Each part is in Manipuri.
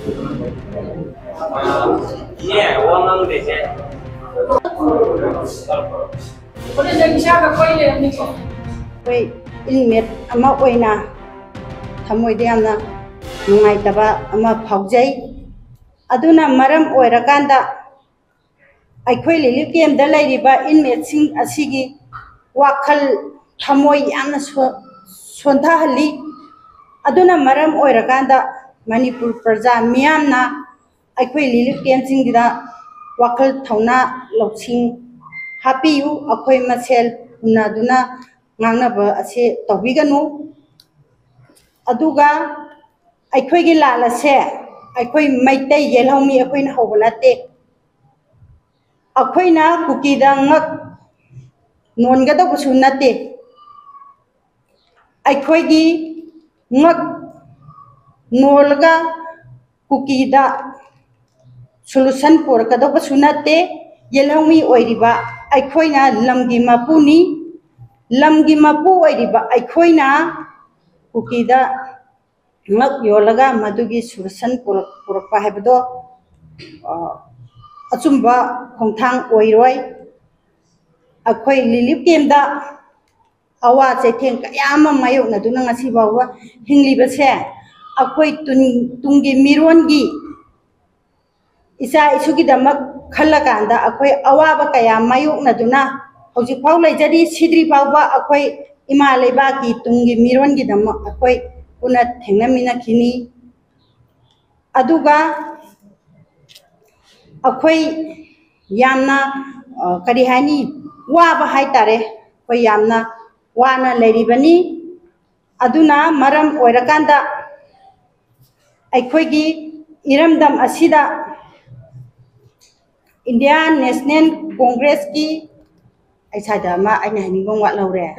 Yeah, one they say. What is the Shaka Koyle? Wait, inmate, ama oina, Tamoidiana, Maitaba, ama Paujay. Aduna Maram Oiraganda. I quickly live game the lady by inmate sing a sigi, Wakal Tamoy Yana Swantahali. Aduna Maram Oiraganda, Manipur Praja, Miamna. I quickly live game sing the Wakal Tona, Loxing. Happy you, a quay myself, Unaduna, Nangaba, a say, Tobiganu. Aduga, I quickly la say, I quay my day yellow me a queen hovenate. A quayna cookie dang non gata pusunate. I quaygi not nolga cookie da solution for Kadapasunate, yellow me oiriba. I quayna lamgi mapuni, lamgi mapu oiriba. I quayna cookie da not yolaga madugi solution for Pahabdo. Achumba Kongtang Oiroi a quay lilip game da awa say think Yama Mayo Naduna Sibawa Hingli Base a quay tungi mirongi Isa Isugi the Mak Kalaganda a quay Awaba Kaya Mayo Naduna Hoji Paula Jadi Sidri Bawa a quay Imalebaki tungi mirongi the Mak a quay Una Tenamina Kini Aduga Akwai yamna karihani waba haitare koi yamna wana leribani aduna maram oirakanda aikoigi iramdam asida Indian National Congress ki aisada ma aina hinibong wa laure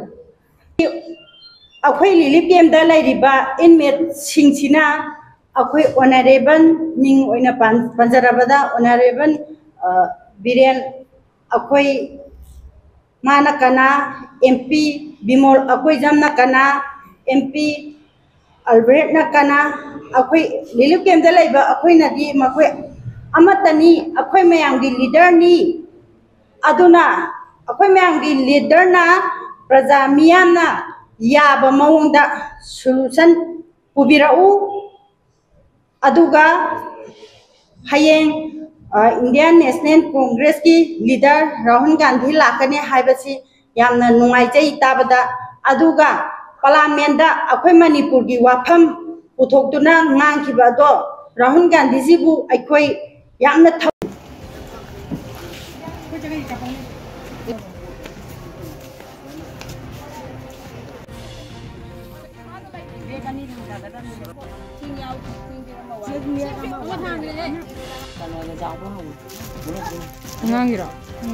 akwai lilip game da leriba inmate singchina akwai honorable ming oina panjarabada honorable Biren akwai mana kana MP Bimol akwai jamna kana MP Albert na kana akwai lilip game da laiba akwai nadi makwai amatani akwai mayanggi leader ni aduna akwai mayanggi leader na praja miyamna yaba mawungda solution pubirau Aduga Hayeng Indian National Congress ki leader Rahul Gandhi lakane haibasi yamna nungaijai tabada aduga parliamenta akwai Manipur gi wafam puthokduna ngangkiba do Rahul Gandhi jibu akwai yamna Angangira.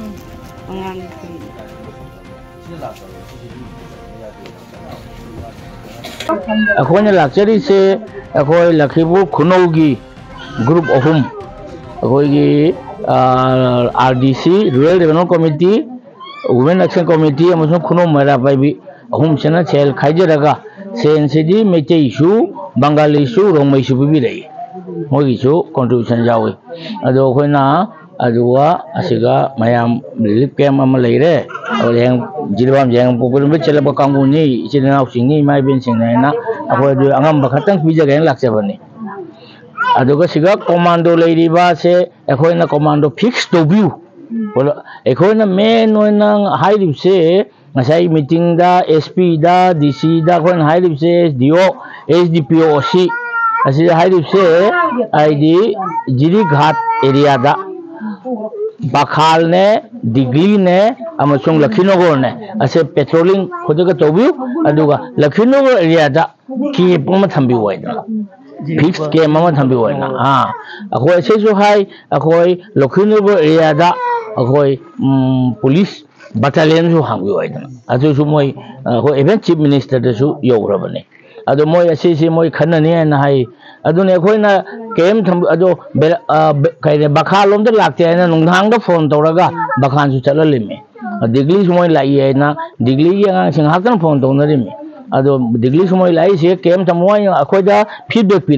Akhona lakchari se akhoi lakhibu khunogi group ahum akhoi RDC Rural Development Committee Women Action Committee amasung khuno mara bai ahum chana chel khaijaraga sensidi mete issue Bengali issue rongmai issue bi rei mogi su contribution jawi ado khoina adua asiga mayam relief camp ama leire yang jilbam yang pokul be chela ba kangu ni china singi mai ben singna akoi du angam bakhatang pija ga lakse bani aduga siga commando leiriba se ekhoina commando fix to view bola ekhoina main oina high se ngasai meeting da SP da DC da khon high se DO SDPO OC asi high se ID jiri ghat area da Bakhal ne Digli ne amasung Lakhinogor ne ase patrolling khodaga tobiu aduga Lakhinogor area da ki poma thambi waida fix ke mama thambi waina ha akhoi ase so hai akhoi Lakhinogor area da akhoi police battalion su hambi waida adu su moi akhoi even chief minister da su yograbane adu moi ase se moi khanani na hai adune khoina kem tham ado kai Bakhal da lakte na nunghang da phone toraga Bakhan su chala lime Digli su moi lai ai na Digli yang sing hakan phone to na lime ado Digli su moi lai se kem thamoi akhoi da feedback pi rei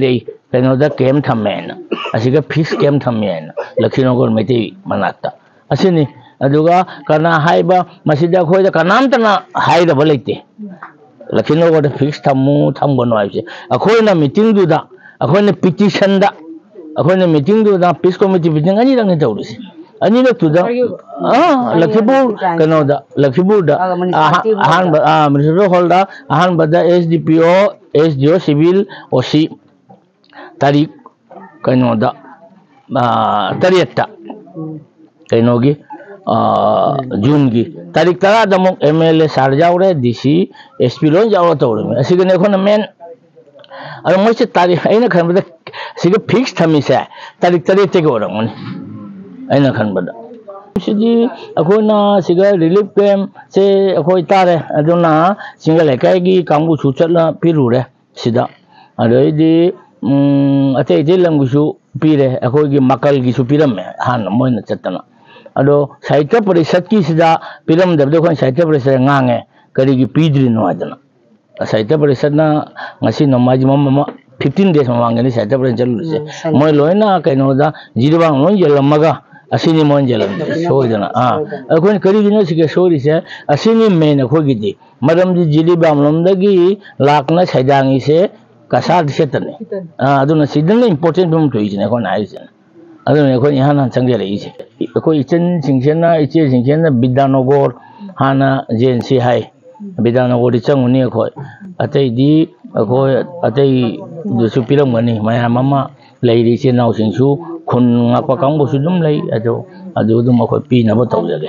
कहीं कैम थमेन फिक्स कैम थमेन लखीनगर मैती मनाक्ता असनी कना अखोद कनामतना लेते लखीनगर फिक्स थमू थमगनो अखोना मीटिंग अखोना पिटिशन अखोना मीटिंग पीस कमिटी मीटिंग अनी तौरसे अनीरक्तुद लखीपुर कनोद लखीपुर अहानब म्युनिसिपल हॉल अहानबद SDPO SDO सिविल OC तारीख कनोद तरेट कनोगी जून की तारीख 10 MLA सार जाऊरे DC SP लोन जाऊर तौरमे असिगने अखोना मेन अरे मोसे तारीख अइना खनबद सिग फिक्स थमीसे तारीख 3 के ओरमनी अइना खनबद सिदी अखोना सिग रिलीफ कैम्प से अखोई तारे अदुना सिंगल लेकाई कांगू सुचला पिरुरे सिदा अदैदी अते लंगुसु पीरे अखोई मकल की पिरमे हान मोइन चतना अदो साहित्य परिषद की सिदा पिरम दबदे अखोई साहित्य परिषद ngange करी की पीद्रिनो आदना साहित्य परिषद ना ngasi नमाज मम 15 days ममांगनी साहित्य परिषद चलुसे मोय लोइना कइनोदा जिरबांग लोन जेलमगा असिनी मोन जेलम सोइदना अखोन करीगिनो सिके सोरिसे असिनी मेन अखोगिदि मरमदि जिलिबाम लोमदगी लाकना सैदांगी से कसाद सेतने अदुना सिदन इंपोर्टेंट बम तोइजने कोन आइजने अदुना अखोन यहाना चंगे रहिसे अखोइ इचन सिंगसेना इचे सिंगसेना विद्यानगर हाना जेएनसी हाई विद्यानगर चंगुनी अखोइ अतैदी अखोइ अतै दुसु पिरमगनी मयाम अमा लेरिसे नाउसिंगसु खुन ngakwa kangbo su dum lei adu dum akhoi pinaba tawjage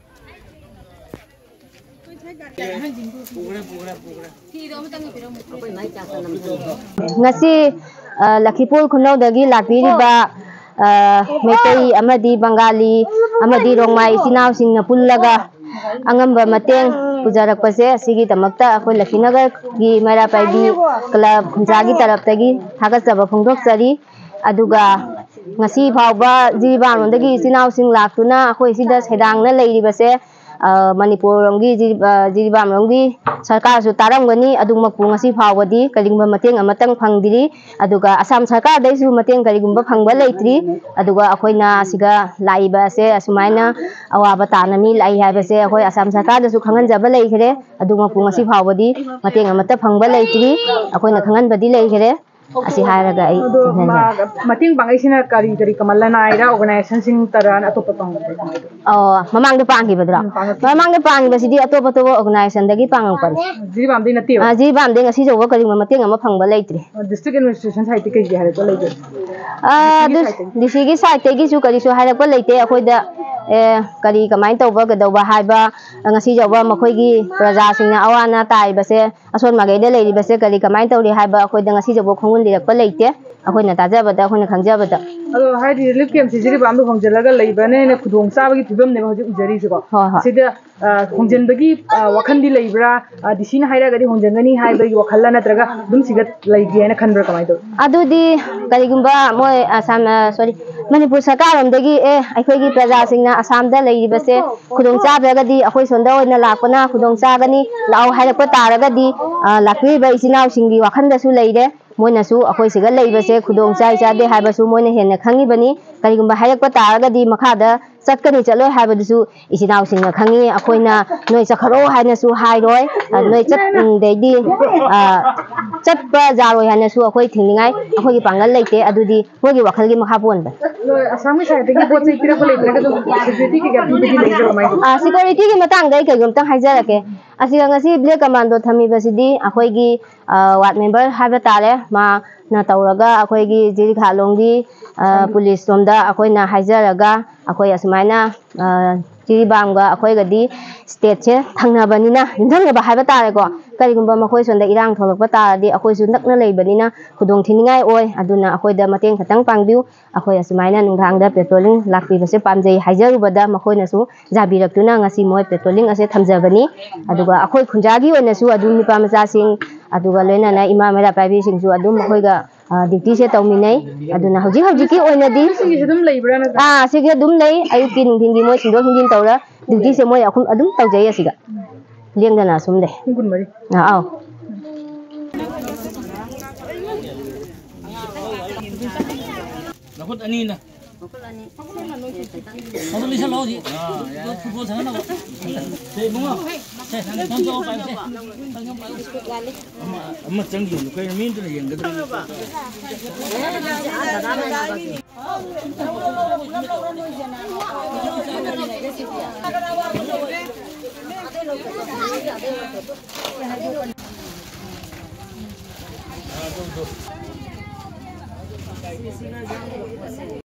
ngasi Lakhipur khunodagi lakpiriba meitei amadi Bengali amadi Rongmai ichinaw singna pullaga angamba mateng pujarakpase asigi damakta akhoi Lakhinagar gi mara paibi club khunjagi taraptagi thagatjaba phongdoksari aduga ngasi phawba jibanondagi ichinaw laktuna akhoi sida sedangna leiribase Manipur romgi jiribam romgi sarkar su taramgani adungmakpu ngasi phawbadi kaligumba mateng amatang phangdiri aduga Assam sarkar dai su mateng kaligumba phangba leitri aduga akhoina siga laiba se asumaina awaba tanami lai haibase akhoi Assam sarkar da su khanganjaba leikhre adungmakpu ngasi phawbadi mateng amata phangba leitri akhoina khanganbadi leikhre asi hairaga ai mating bangaisina kari kamalana aira organization sing taran atopa pang mamang de pangi badra mamang de pangi basidi atopa to organization dagi pangang par jiribam de nati jiribam de ngasi jowa kari mating ama phangba leitri district administration site ke jihar ko leite district site gi su kari su haira ko leite akhoi da kari kamai tawba gadawba haiba ngasi jowa makhoi gi praja singna awana tai base ason magai de leiri base kari kamai tawri haiba akhoi da ngasi jowa khongun lirakpa leite akhoi na tajabada akhoi na khangjabada ado haidi relief camp si jiribam do khongjalaga leibane ne khudong sabagi thibam ne hoji ujari siko sida khongjandagi wakhandi leibra disina haira gadi honjangani haibagi wakhalla natraga dum sigat leige na khanbra kamai do adudi karigumba moi Assam sorry Manipur sarkar romdagi akhoi gi praja singna Assam da leiribase khudong chabragadi akhoi sonda oina lakpana khudong chagani lau hairappa taragadi lakriba ichinaw singi wakhanda su leire moina su akhoi siga leibase khudong chai chade haibasu moina henna khangibani karigumba hairappa taragadi makhada chatkani chaloi haibadu ichinaw singna khangi akhoina noi chakharo haina su hairoi noi chat deidi chatpa jaroi haina su akhoi thingningai akhoi gi pangal leite adudi mogi wakhalgi makha ponba asami side gi pot chai pira ko leite ka security ki gap gi leite mai security gi matang dai kagum tang haijarake asiga ngasi black commando thami basidi akhoi gi ward member haiba tare ma na tawraga akhoi gi jiri khalonggi police somda akhoi na haijaraga akhoi asmaina jiribamga akhoi gadi state che thangnabanina yunjangnaba haiba tare ko karigumba makhoi sonda irang tholokpa taradi akhoi su nakna leibanina khudong thiningai oi aduna akhoi da mateng khatang pangbiu akhoi asmaina nungthangda patrolling lakpi base pamjai haijarubada makhoi na su jabiraktuna ngasi moi patrolling ase thamjabani aduga akhoi khunjagi oina su adu nipa macha sing aduga loina na ima mera private sing su adu makhoi ga duty se tawminai aduna hoji ki oina di dum leibra na sige dum lei ayuki nungthingi moi sindor hingin tawra duty se moi akhum adum tawjai asiga lengdana sumde gun mari au Nakut ani na. Ano lisa lo di? Ah, football sana na. Say bunga. Say nang ko pa say. Amma chang yun ko min to yang gadra.